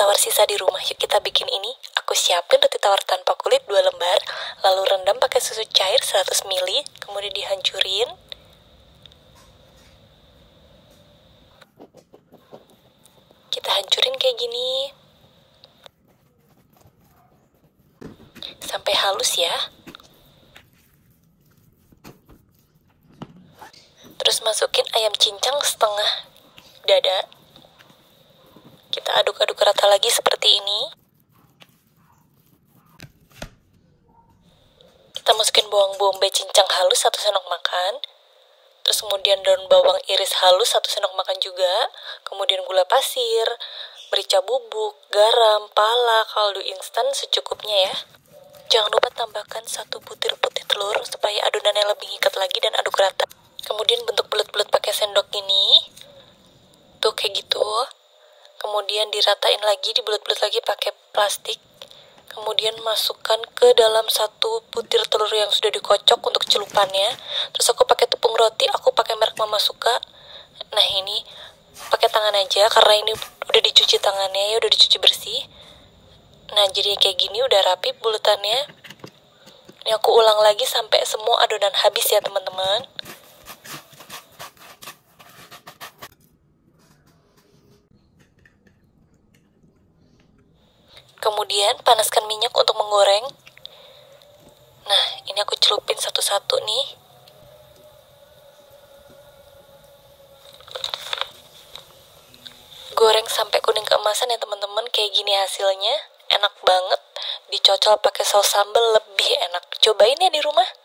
tawar sisa di rumah, yuk kita bikin ini. Aku siapin roti tawar tanpa kulit 2 lembar, lalu rendam pakai susu cair 100 ml, kemudian dihancurin. Kita hancurin kayak gini. Sampai halus ya. Terus masukin ayam cincang setengah dada. Kita aduk-aduk rata lagi seperti ini. Kita masukin bawang bombay cincang halus 1 sendok makan. Terus kemudian daun bawang iris halus 1 sendok makan juga. Kemudian gula pasir, merica bubuk, garam, pala, kaldu instan secukupnya ya. Jangan lupa tambahkan 1 butir putih telur supaya adonannya lebih ngikat lagi dan aduk rata. Kemudian bentuk bulat-bulat pakai sendok ini. Tuh kayak gitu. Kemudian diratain lagi, dibulat-bulat lagi pakai plastik. Kemudian masukkan ke dalam 1 butir telur yang sudah dikocok untuk celupannya. Terus aku pakai tepung roti, aku pakai merek Mama Suka. Nah ini pakai tangan aja karena ini udah dicuci tangannya ya, udah dicuci bersih. Nah jadi kayak gini udah rapi bulatannya. Ini aku ulang lagi sampai semua adonan habis ya teman-teman. Kemudian panaskan minyak untuk menggoreng. Nah, ini aku celupin satu-satu nih. Goreng sampai kuning keemasan ya teman-teman. Kayak gini hasilnya. Enak banget. Dicocol pakai saus sambal lebih enak. Cobain ya di rumah.